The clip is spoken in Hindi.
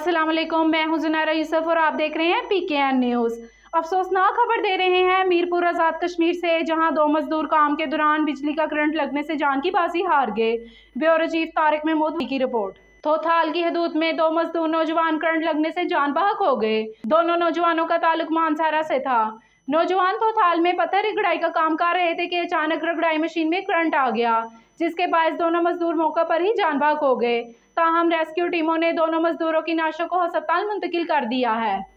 अस्सलाम वालेकुम, मैं हूं जुनैरा यूसुफ और आप देख रहे हैं PKN न्यूज़। अफसोसनाक खबर दे रहे हैं मीरपुर आज़ाद कश्मीर से, जहां दो मजदूर काम के दौरान बिजली का करंट लगने से जान की बाजी हार गए। ब्यूरो चीफ तारिक महमूद की रिपोर्ट। थोथाल की हदूद में दो मजदूर नौजवान करंट लगने से जान बहक हो गए। दोनों नौजवानों का ताल्लुक मानसारा से था। नौजवान थोथाल में पत्थर रगड़ाई का काम कर रहे थे कि अचानक रगड़ाई मशीन में करंट आ गया, जिसके बायस दोनों मजदूर मौके पर ही जान बहक हो गए। ताहम रेस्क्यू टीमों ने दोनों मजदूरों की नाशों को अस्पताल मुंतकिल कर दिया है।